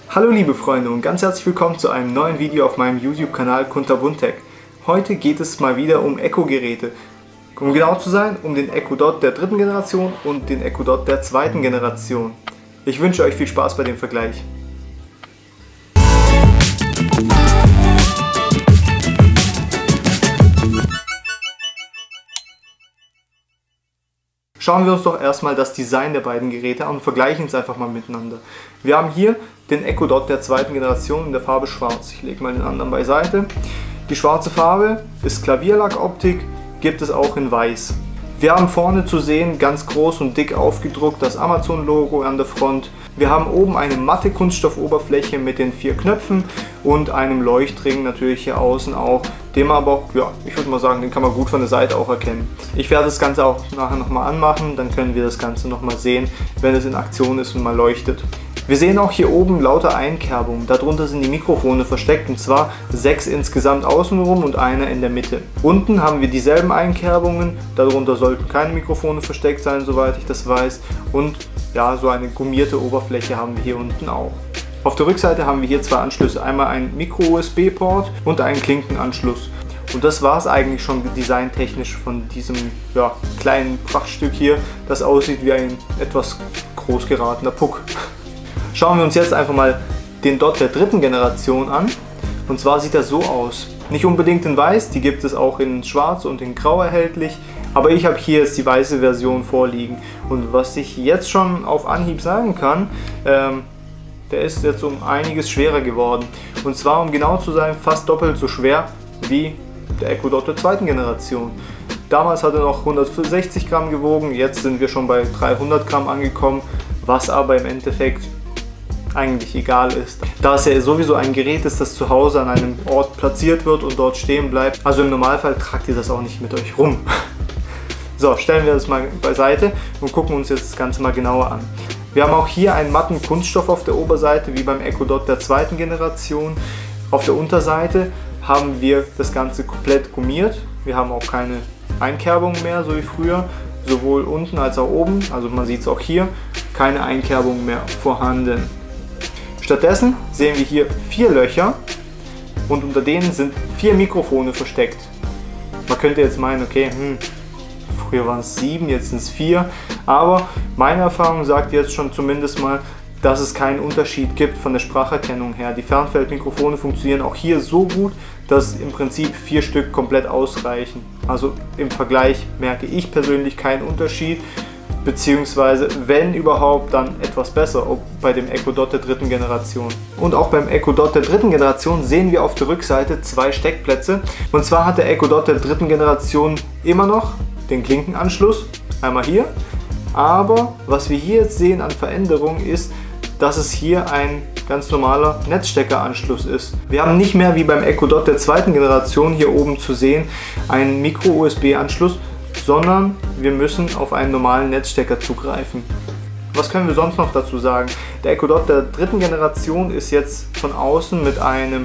Hallo liebe Freunde und ganz herzlich willkommen zu einem neuen Video auf meinem YouTube-Kanal Kunterbund-Tech. Heute geht es mal wieder um Echo-Geräte. Um genau zu sein, um den Echo Dot der dritten Generation und den Echo Dot der zweiten Generation. Ich wünsche euch viel Spaß bei dem Vergleich. Schauen wir uns doch erstmal das Design der beiden Geräte an und vergleichen es einfach mal miteinander. Wir haben hier den Echo Dot der zweiten Generation in der Farbe Schwarz. Ich lege mal den anderen beiseite. Die schwarze Farbe ist Klavierlackoptik, gibt es auch in Weiß. Wir haben vorne zu sehen, ganz groß und dick aufgedruckt, das Amazon-Logo an der Front. Wir haben oben eine matte Kunststoffoberfläche mit den 4 Knöpfen und einem Leuchtring natürlich hier außen auch, den man aber, ja, ich würde mal sagen, den kann man gut von der Seite auch erkennen. Ich werde das Ganze auch nachher nochmal anmachen, dann können wir das Ganze nochmal sehen, wenn es in Aktion ist und mal leuchtet. Wir sehen auch hier oben lauter Einkerbungen, darunter sind die Mikrofone versteckt und zwar 6 insgesamt außenrum und eine in der Mitte. Unten haben wir dieselben Einkerbungen, darunter sollten keine Mikrofone versteckt sein, soweit ich das weiß, und ja, so eine gummierte Oberfläche haben wir hier unten auch. Auf der Rückseite haben wir hier 2 Anschlüsse, einmal einen Micro-USB-Port und einen Klinkenanschluss. Und das war es eigentlich schon designtechnisch von diesem kleinen Prachtstück hier, das aussieht wie ein etwas groß geratener Puck. Schauen wir uns jetzt einfach mal den Dot der dritten Generation an. Und zwar sieht er so aus. Nicht unbedingt in Weiß, die gibt es auch in Schwarz und in Grau erhältlich. Aber ich habe hier jetzt die weiße Version vorliegen. Und was ich jetzt schon auf Anhieb sagen kann, der ist jetzt um einiges schwerer geworden. Und zwar, um genau zu sein, fast doppelt so schwer wie der Echo Dot der zweiten Generation. Damals hat er noch 160 Gramm gewogen, jetzt sind wir schon bei 300 Gramm angekommen, was aber im Endeffekt eigentlich egal ist, da es ja sowieso ein Gerät ist, das zu Hause an einem Ort platziert wird und dort stehen bleibt. Also im Normalfall tragt ihr das auch nicht mit euch rum. So, stellen wir das mal beiseite und gucken uns jetzt das Ganze mal genauer an. Wir haben auch hier einen matten Kunststoff auf der Oberseite, wie beim Echo Dot der zweiten Generation. Auf der Unterseite haben wir das Ganze komplett gummiert. Wir haben auch keine Einkerbungen mehr, so wie früher, sowohl unten als auch oben. Also man sieht es auch hier, keine Einkerbungen mehr vorhanden. Stattdessen sehen wir hier 4 Löcher und unter denen sind 4 Mikrofone versteckt. Man könnte jetzt meinen, okay, früher waren es 7, jetzt sind es 4, aber meine Erfahrung sagt jetzt schon zumindest mal, dass es keinen Unterschied gibt von der Spracherkennung her. Die Fernfeldmikrofone funktionieren auch hier so gut, dass im Prinzip 4 Stück komplett ausreichen. Also im Vergleich merke ich persönlich keinen Unterschied. Beziehungsweise, wenn überhaupt, dann etwas besser bei dem Echo Dot der dritten Generation. Und auch beim Echo Dot der dritten Generation sehen wir auf der Rückseite 2 Steckplätze. Und zwar hat der Echo Dot der dritten Generation immer noch den Klinkenanschluss, einmal hier. Aber was wir hier jetzt sehen an Veränderung ist, dass es hier ein ganz normaler Netzsteckeranschluss ist. Wir haben nicht mehr wie beim Echo Dot der zweiten Generation hier oben zu sehen einen Micro-USB-Anschluss, sondern wir müssen auf einen normalen Netzstecker zugreifen. Was können wir sonst noch dazu sagen? Der Echo Dot der dritten Generation ist jetzt von außen mit einem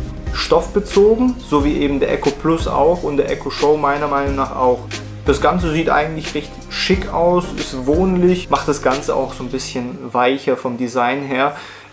Stoff bezogen, so wie eben der Echo Plus auch und der Echo Show meiner Meinung nach auch. Das Ganze sieht eigentlich recht schick aus, ist wohnlich, macht das Ganze auch so ein bisschen weicher vom Design her.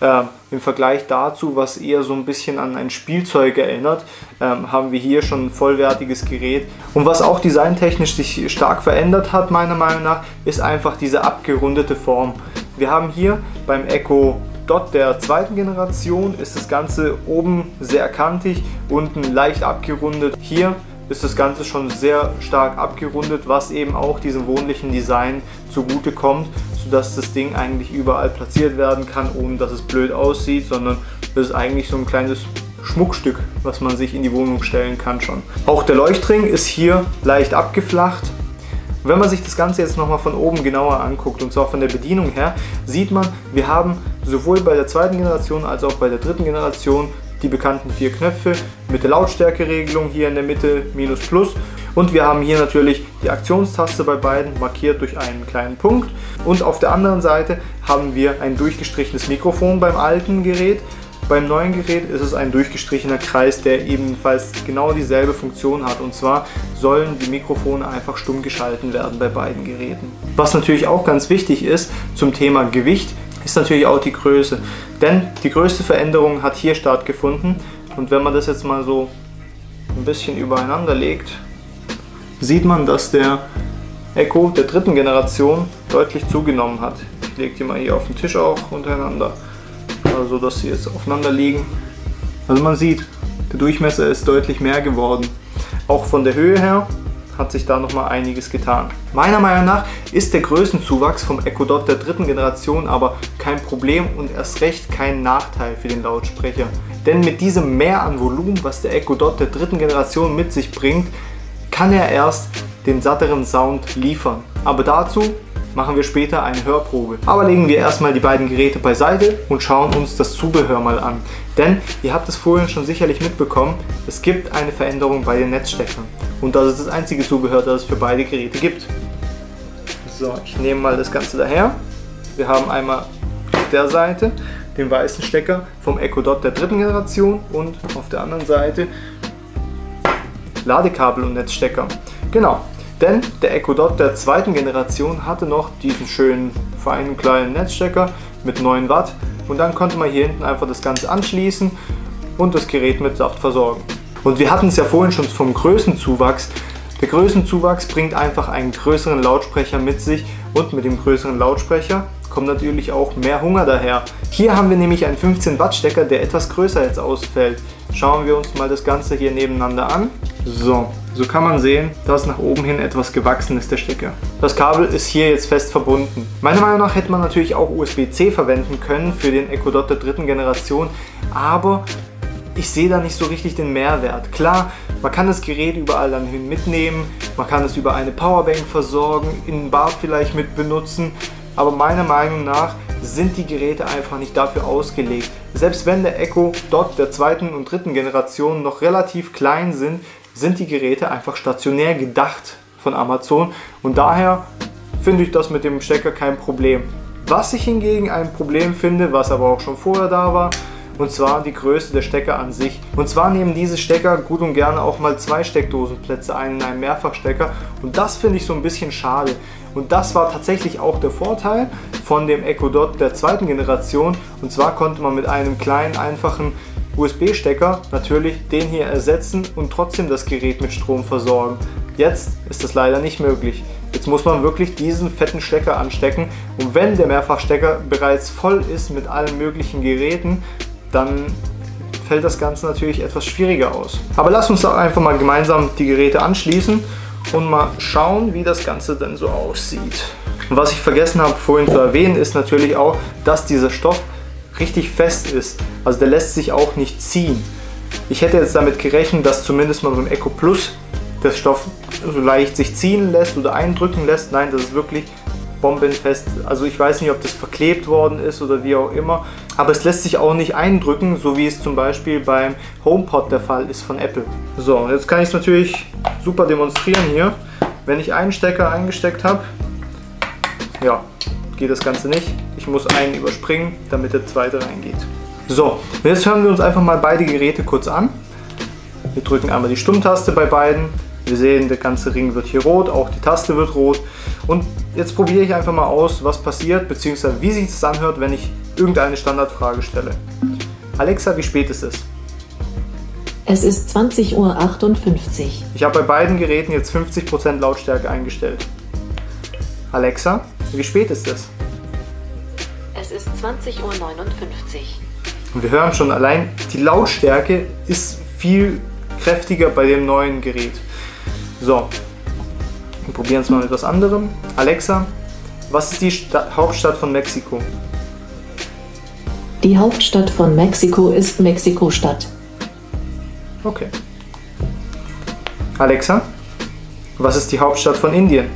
Im Vergleich dazu, was eher so ein bisschen an ein Spielzeug erinnert, haben wir hier schon ein vollwertiges Gerät. Und was auch designtechnisch sich stark verändert hat, meiner Meinung nach, ist einfach diese abgerundete Form. Wir haben hier beim Echo Dot der zweiten Generation ist das Ganze oben sehr kantig, unten leicht abgerundet. Hier ist das Ganze schon sehr stark abgerundet, was eben auch diesem wohnlichen Design zugute kommt, sodass das Ding eigentlich überall platziert werden kann, ohne dass es blöd aussieht, sondern es ist eigentlich so ein kleines Schmuckstück, was man sich in die Wohnung stellen kann schon. Auch der Leuchtring ist hier leicht abgeflacht. Wenn man sich das Ganze jetzt nochmal von oben genauer anguckt, und zwar von der Bedienung her, sieht man, wir haben sowohl bei der zweiten Generation als auch bei der dritten Generation die bekannten 4 Knöpfe mit der Lautstärkeregelung hier in der Mitte, Minus, Plus. Und wir haben hier natürlich die Aktionstaste bei beiden markiert durch einen kleinen Punkt. Und auf der anderen Seite haben wir ein durchgestrichenes Mikrofon beim alten Gerät. Beim neuen Gerät ist es ein durchgestrichener Kreis, der ebenfalls genau dieselbe Funktion hat. Und zwar sollen die Mikrofone einfach stumm geschalten werden bei beiden Geräten. Was natürlich auch ganz wichtig ist zum Thema Gewicht, ist natürlich auch die Größe. Denn die größte Veränderung hat hier stattgefunden und wenn man das jetzt mal so ein bisschen übereinander legt, sieht man, dass der Echo der dritten Generation deutlich zugenommen hat. Ich lege die mal hier auf den Tisch auch untereinander, also dass sie jetzt aufeinander liegen. Also man sieht, der Durchmesser ist deutlich mehr geworden. Auch von der Höhe her hat sich da nochmal einiges getan. Meiner Meinung nach ist der Größenzuwachs vom Echo Dot der dritten Generation aber kein Problem und erst recht kein Nachteil für den Lautsprecher. Denn mit diesem Mehr an Volumen, was der Echo Dot der dritten Generation mit sich bringt, kann er erst den satteren Sound liefern. Aber dazu machen wir später eine Hörprobe. Aber legen wir erstmal die beiden Geräte beiseite und schauen uns das Zubehör mal an. Denn ihr habt es vorhin schon sicherlich mitbekommen, es gibt eine Veränderung bei den Netzsteckern. Und das ist das einzige Zubehör, das es für beide Geräte gibt. So, ich nehme mal das Ganze daher. Wir haben einmal auf der Seite den weißen Stecker vom Echo Dot der dritten Generation und auf der anderen Seite Ladekabel und Netzstecker. Genau, denn der Echo Dot der zweiten Generation hatte noch diesen schönen feinen kleinen Netzstecker mit 9 Watt und dann konnte man hier hinten einfach das Ganze anschließen und das Gerät mit Saft versorgen. Und wir hatten es ja vorhin schon vom Größenzuwachs. Der Größenzuwachs bringt einfach einen größeren Lautsprecher mit sich und mit dem größeren Lautsprecher kommt natürlich auch mehr Hunger daher. Hier haben wir nämlich einen 15 Watt Stecker, der etwas größer jetzt ausfällt. Schauen wir uns mal das Ganze hier nebeneinander an. So kann man sehen, dass nach oben hin etwas gewachsen ist, der Stecker. Das Kabel ist hier jetzt fest verbunden. Meiner Meinung nach hätte man natürlich auch USB-C verwenden können für den Echo Dot der dritten Generation, aber ich sehe da nicht so richtig den Mehrwert. Klar, man kann das Gerät überall dann hin mitnehmen, man kann es über eine Powerbank versorgen, in Bad vielleicht mit benutzen, aber meiner Meinung nach sind die Geräte einfach nicht dafür ausgelegt. Selbst wenn der Echo Dot der zweiten und dritten Generation noch relativ klein sind die Geräte einfach stationär gedacht von Amazon und daher finde ich das mit dem Stecker kein Problem. Was ich hingegen ein Problem finde, was aber auch schon vorher da war, und zwar die Größe der Stecker an sich. Und zwar nehmen diese Stecker gut und gerne auch mal 2 Steckdosenplätze ein in einem Mehrfachstecker und das finde ich so ein bisschen schade. Und das war tatsächlich auch der Vorteil von dem Echo Dot der zweiten Generation und zwar konnte man mit einem kleinen, einfachen USB-Stecker natürlich den hier ersetzen und trotzdem das Gerät mit Strom versorgen. Jetzt ist das leider nicht möglich. Jetzt muss man wirklich diesen fetten Stecker anstecken und wenn der Mehrfachstecker bereits voll ist mit allen möglichen Geräten, dann fällt das Ganze natürlich etwas schwieriger aus. Aber lasst uns doch einfach mal gemeinsam die Geräte anschließen und mal schauen, wie das Ganze denn so aussieht. Und was ich vergessen habe vorhin zu erwähnen, ist natürlich auch, dass dieser Stoff richtig fest ist. Also der lässt sich auch nicht ziehen. Ich hätte jetzt damit gerechnet, dass zumindest mal beim Echo Plus der Stoff so leicht sich ziehen lässt oder eindrücken lässt. Nein, das ist wirklich bombenfest. Also ich weiß nicht, ob das verklebt worden ist oder wie auch immer. Aber es lässt sich auch nicht eindrücken, so wie es zum Beispiel beim HomePod der Fall ist von Apple. So, und jetzt kann ich es natürlich super demonstrieren hier. Wenn ich einen Stecker eingesteckt habe, ja, geht das Ganze nicht. Ich muss einen überspringen, damit der zweite reingeht. So, und jetzt hören wir uns einfach mal beide Geräte kurz an. Wir drücken einmal die Stummtaste bei beiden. Wir sehen, der ganze Ring wird hier rot, auch die Taste wird rot. Und jetzt probiere ich einfach mal aus, was passiert, beziehungsweise wie sich das anhört, wenn ich irgendeine Standardfrage stelle. Alexa, wie spät ist es? Es ist 20:58 Uhr. Ich habe bei beiden Geräten jetzt 50% Lautstärke eingestellt. Alexa, wie spät ist es? Es ist 20:59 Uhr. Und wir hören schon allein, die Lautstärke ist viel kräftiger bei dem neuen Gerät. So, wir probieren es mal mit etwas anderem. Alexa, was ist die Hauptstadt von Mexiko? Die Hauptstadt von Mexiko ist Mexiko-Stadt. Okay. Alexa, was ist die Hauptstadt von Indien?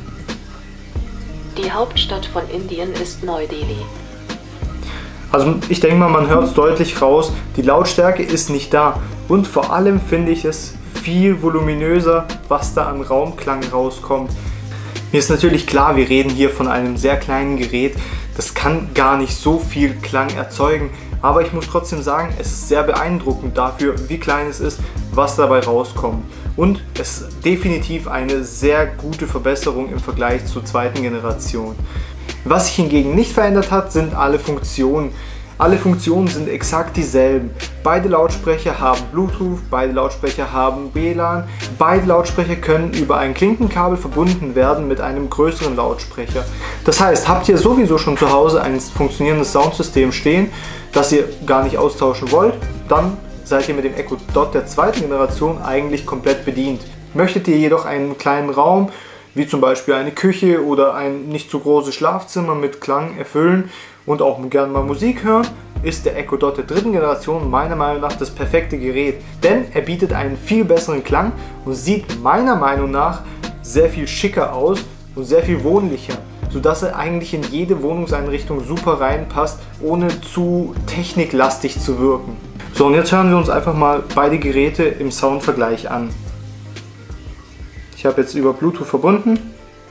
Die Hauptstadt von Indien ist Neu-Delhi. Also ich denke mal, man hört es deutlich raus, die Lautstärke ist nicht da. Und vor allem finde ich es viel voluminöser, was da an Raumklang rauskommt. Mir ist natürlich klar, wir reden hier von einem sehr kleinen Gerät. Das kann gar nicht so viel Klang erzeugen. Aber ich muss trotzdem sagen, es ist sehr beeindruckend dafür, wie klein es ist, was dabei rauskommt. Und es ist definitiv eine sehr gute Verbesserung im Vergleich zur zweiten Generation. Was sich hingegen nicht verändert hat, sind alle Funktionen. Alle Funktionen sind exakt dieselben. Beide Lautsprecher haben Bluetooth, beide Lautsprecher haben WLAN, beide Lautsprecher können über ein Klinkenkabel verbunden werden mit einem größeren Lautsprecher. Das heißt, habt ihr sowieso schon zu Hause ein funktionierendes Soundsystem stehen, das ihr gar nicht austauschen wollt, dann seid ihr mit dem Echo Dot der zweiten Generation eigentlich komplett bedient. Möchtet ihr jedoch einen kleinen Raum, wie zum Beispiel eine Küche oder ein nicht so großes Schlafzimmer mit Klang erfüllen und auch gerne mal Musik hören, ist der Echo Dot der dritten Generation meiner Meinung nach das perfekte Gerät. Denn er bietet einen viel besseren Klang und sieht meiner Meinung nach sehr viel schicker aus und sehr viel wohnlicher, sodass er eigentlich in jede Wohnungseinrichtung super reinpasst, ohne zu techniklastig zu wirken. So, und jetzt hören wir uns einfach mal beide Geräte im Soundvergleich an. Ich habe jetzt über Bluetooth verbunden.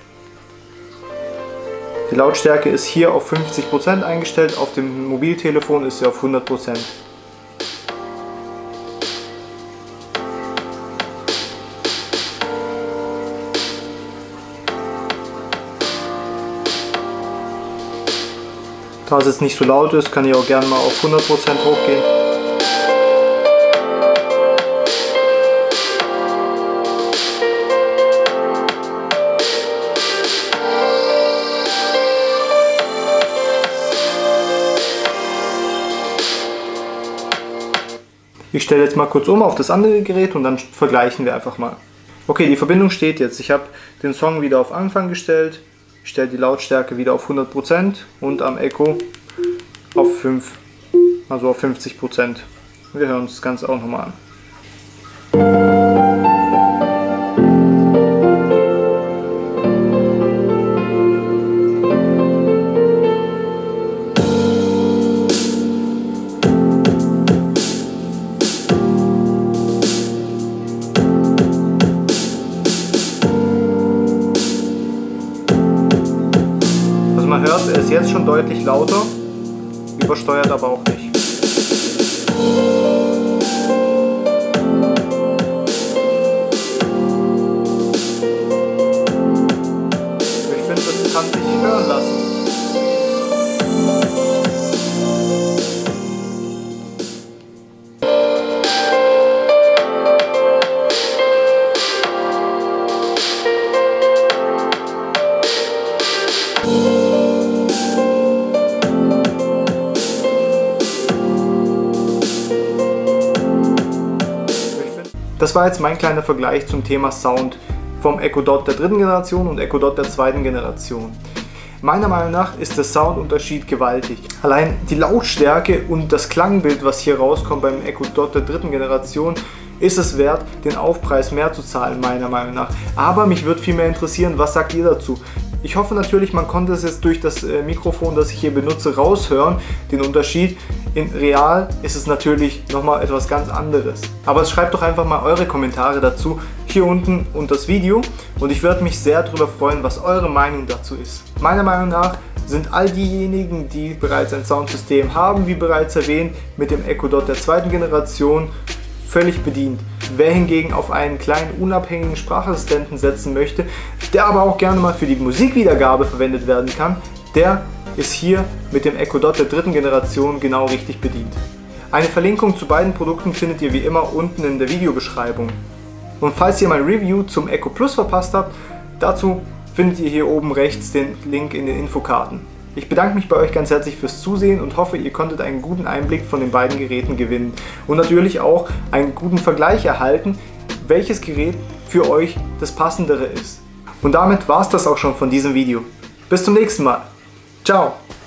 Die Lautstärke ist hier auf 50% eingestellt, auf dem Mobiltelefon ist sie auf 100%. Da es jetzt nicht so laut ist, kann ich auch gerne mal auf 100% hochgehen. Ich stelle jetzt mal kurz um auf das andere Gerät und dann vergleichen wir einfach mal. Okay, die Verbindung steht jetzt. Ich habe den Song wieder auf Anfang gestellt. Ich stelle die Lautstärke wieder auf 100% und am Echo auf 5, also auf 50%. Wir hören uns das Ganze auch nochmal an. Man hört, er ist jetzt schon deutlich lauter, übersteuert aber auch nicht. Ich finde, das kann sich hören lassen. Das war jetzt mein kleiner Vergleich zum Thema Sound vom Echo Dot der dritten Generation und Echo Dot der zweiten Generation. Meiner Meinung nach ist der Soundunterschied gewaltig. Allein die Lautstärke und das Klangbild, was hier rauskommt beim Echo Dot der dritten Generation, ist es wert, den Aufpreis mehr zu zahlen, meiner Meinung nach. Aber mich würde viel mehr interessieren, was sagt ihr dazu? Ich hoffe natürlich, man konnte es jetzt durch das Mikrofon, das ich hier benutze, raushören, den Unterschied. In real ist es natürlich nochmal etwas ganz anderes. Aber schreibt doch einfach mal eure Kommentare dazu hier unten unter das Video und ich würde mich sehr darüber freuen, was eure Meinung dazu ist. Meiner Meinung nach sind all diejenigen, die bereits ein Soundsystem haben, wie bereits erwähnt, mit dem Echo Dot der zweiten Generation völlig bedient. Wer hingegen auf einen kleinen unabhängigen Sprachassistenten setzen möchte, der aber auch gerne mal für die Musikwiedergabe verwendet werden kann, der ist hier mit dem Echo Dot der dritten Generation genau richtig bedient. Eine Verlinkung zu beiden Produkten findet ihr wie immer unten in der Videobeschreibung. Und falls ihr mein Review zum Echo Plus verpasst habt, dazu findet ihr hier oben rechts den Link in den Infokarten. Ich bedanke mich bei euch ganz herzlich fürs Zusehen und hoffe, ihr konntet einen guten Einblick von den beiden Geräten gewinnen und natürlich auch einen guten Vergleich erhalten, welches Gerät für euch das passendere ist. Und damit war es das auch schon von diesem Video. Bis zum nächsten Mal. Ciao!